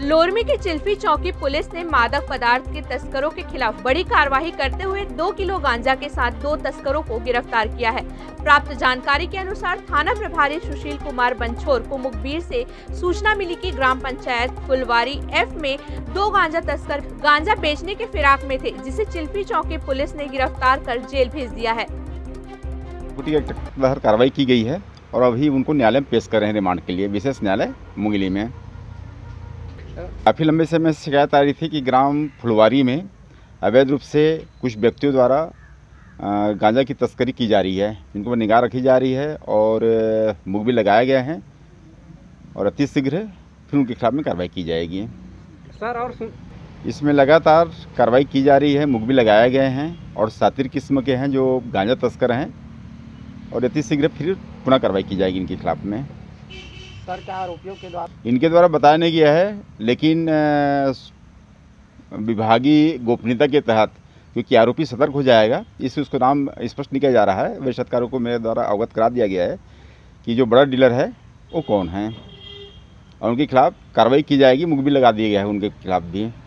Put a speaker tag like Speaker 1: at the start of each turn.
Speaker 1: लोरमी की चिल्फी चौकी पुलिस ने मादक पदार्थ के तस्करों के खिलाफ बड़ी कार्रवाई करते हुए 2 किलो गांजा के साथ 2 तस्करों को गिरफ्तार किया है। प्राप्त जानकारी के अनुसार थाना प्रभारी सुशील कुमार बंछोर को मुखबिर से सूचना मिली कि ग्राम पंचायत फुलवारी एफ में 2 गांजा तस्कर गांजा बेचने के फिराक में थे, जिसे चिल्फी चौकी पुलिस ने गिरफ्तार कर जेल भेज दिया है।
Speaker 2: कार्रवाई की गई है और अभी उनको न्यायालय में पेश कर रहे हैं रिमांड के लिए, विशेष न्यायालय मुंगेली में। काफ़ी लंबे समय से शिकायत आ रही थी कि ग्राम फुलवारी में अवैध रूप से कुछ व्यक्तियों द्वारा गांजा की तस्करी की जा रही है, जिनको पर निगाह रखी जा रही है और मुखबिर लगाया गया है और अति शीघ्र फिर उनके खिलाफ में कार्रवाई की जाएगी।
Speaker 3: सर और
Speaker 2: इसमें लगातार कार्रवाई की जा रही है, मुखबिर लगाए गए हैं और सातिर किस्म के हैं जो गांजा तस्कर हैं और अति शीघ्र फिर पुनः कार्रवाई की जाएगी इनके खिलाफ में।
Speaker 3: सर क्या आरोपियों के द्वारा
Speaker 2: इनके द्वारा बताया नहीं गया है, लेकिन विभागीय गोपनीयता के तहत क्योंकि आरोपी सतर्क हो जाएगा, इससे उसको नाम स्पष्ट नहीं किया जा रहा है। वैसे सत्कारों को मेरे द्वारा अवगत करा दिया गया है कि जो बड़ा डीलर है वो कौन है और उनके खिलाफ कार्रवाई की जाएगी। मुखबिर लगा दिया गया है उनके खिलाफ भी।